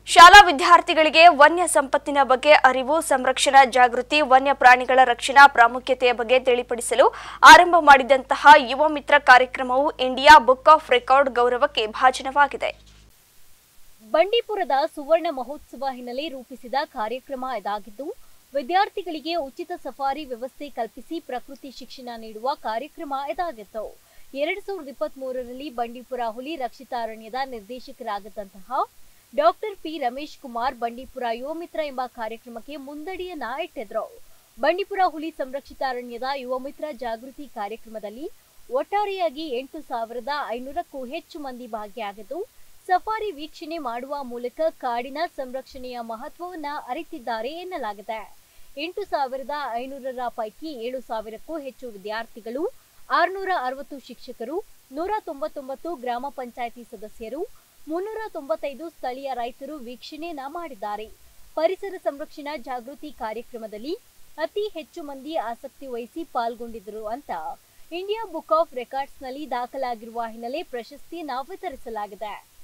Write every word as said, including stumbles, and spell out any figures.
ಶಾಲಾ ವಿದ್ಯಾರ್ಥಿಗಳಿಗೆ ವನ್ಯ ಸಂಪತ್ತಿನ ಬಗ್ಗೆ ಅರಿವು, ಸಂರಕ್ಷಣಾ ಜಾಗೃತಿ, ವನ್ಯ ಪ್ರಾಣಿಗಳ ರಕ್ಷಣಾ ಪ್ರಾಮುಖ್ಯತೆಯ ಬಗ್ಗೆ ತಿಳಿಪಡಿಸಲು ಆರಂಭ ಮಾಡಿದಂತಹ ಯುವ ಮಿತ್ರ ಕಾರ್ಯಕ್ರಮವು ಇಂಡಿಯಾ ಬುಕ್ ಆಫ್ ರೆಕಾರ್ಡ್ ಗೌರವಕ್ಕೆ ಭಾಜನವಾಗಿದೆ. ಬಂಡೀಪುರದ ಸುವರ್ಣ ಮಹೋತ್ಸವ ಹಿನ್ನೆಲೆ ರೂಪಿಸಿದ ಕಾರ್ಯಕ್ರಮ ಇದಾಗಿದ್ದು, ವಿದ್ಯಾರ್ಥಿಗಳಿಗೆ ಉಚಿತ ಸಫಾರಿ ವ್ಯವಸ್ಥೆ ಕಲ್ಪಿಸಿ ಪ್ರಕೃತಿ ಶಿಕ್ಷಣ ನೀಡುವ ಕಾರ್ಯಕ್ರಮ ಇದಾಗಿತ್ತು. ಎರಡ್ ಸಾವಿರದ ಇಪ್ಪತ್ತ್ ಮೂರರಲ್ಲಿ ಬಂಡೀಪುರ ಹುಲಿ ರಕ್ಷಿತಾರಣ್ಯದ ನಿರ್ದೇಶಕರಾಗಿದ್ದಂತಹ ಡಾಕ್ಟರ್ ಪಿ ರಮೇಶ್ ಕುಮಾರ್ ಬಂಡೀಪುರ ಯುವ ಮಿತ್ರ ಎಂಬ ಕಾರ್ಯಕ್ರಮಕ್ಕೆ ಮುಂದಡಿಯನ್ನ ಇಟ್ಟಿದ್ರು. ಬಂಡೀಪುರ ಹುಲಿ ಸಂರಕ್ಷಿತಾರಣ್ಯದ ಯುವ ಮಿತ್ರ ಜಾಗೃತಿ ಕಾರ್ಯಕ್ರಮದಲ್ಲಿ ಒಟ್ಟಾರೆಯಾಗಿ ಎಂಟು ಸಾವಿರದ ಐನೂರಕ್ಕೂ ಹೆಚ್ಚು ಮಂದಿ ಭಾಗಿಯಾಗಿದ್ದು, ಸಫಾರಿ ವೀಕ್ಷಣೆ ಮಾಡುವ ಮೂಲಕ ಕಾಡಿನ ಸಂರಕ್ಷಣೆಯ ಮಹತ್ವವನ್ನ ಅರಿತಿದ್ದಾರೆ ಎನ್ನಲಾಗಿದೆ. ಎಂಟು ಸಾವಿರದ ಐನೂರರ ಪೈಕಿ ಏಳು ಸಾವಿರಕ್ಕೂ ಹೆಚ್ಚು ವಿದ್ಯಾರ್ಥಿಗಳು, ಆರುನೂರ ಅರವತ್ತು ಶಿಕ್ಷಕರು, ನೂರ ತೊಂಬತ್ತೊಂಬತ್ತು ಗ್ರಾಮ ಪಂಚಾಯಿತಿ ಸದಸ್ಯರು, ಮುನ್ನೂರ ತೊಂಬತ್ತೈದು ಸ್ಥಳೀಯ ರೈತರು ವೀಕ್ಷಣೆಯನ್ನ ಮಾಡಿದ್ದಾರೆ. ಪರಿಸರ ಸಂರಕ್ಷಣಾ ಜಾಗೃತಿ ಕಾರ್ಯಕ್ರಮದಲ್ಲಿ ಅತಿ ಹೆಚ್ಚು ಮಂದಿ ಆಸಕ್ತಿ ವಹಿಸಿ ಪಾಲ್ಗೊಂಡಿದ್ದರು ಅಂತ ಇಂಡಿಯಾ ಬುಕ್ ಆಫ್ ರೆಕಾರ್ಡ್ಸ್ ನಲ್ಲಿ ದಾಖಲಾಗಿರುವ ಹಿನ್ನೆಲೆ ಪ್ರಶಸ್ತಿಯನ್ನ ವಿತರಿಸಲಾಗಿದೆ.